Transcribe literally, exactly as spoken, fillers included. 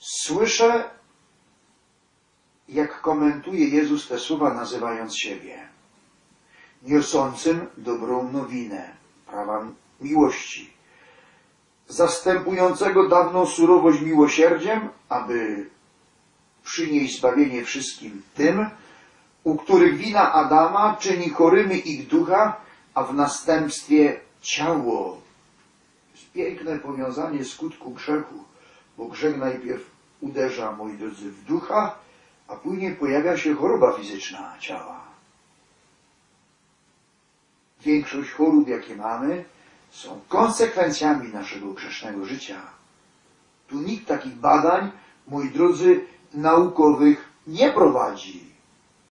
Słyszę, jak komentuje Jezus te słowa, nazywając siebie niosącym dobrą nowinę prawa miłości, zastępującego dawną surowość miłosierdziem, aby przynieść zbawienie wszystkim tym, u których wina Adama czyni chorymi ich ducha, a w następstwie ciało. Jest piękne powiązanie skutku grzechu, bo grzech najpierw uderza, moi drodzy, w ducha, a później pojawia się choroba fizyczna ciała. Większość chorób, jakie mamy, są konsekwencjami naszego grzesznego życia. Tu nikt takich badań, moi drodzy, naukowych nie prowadzi.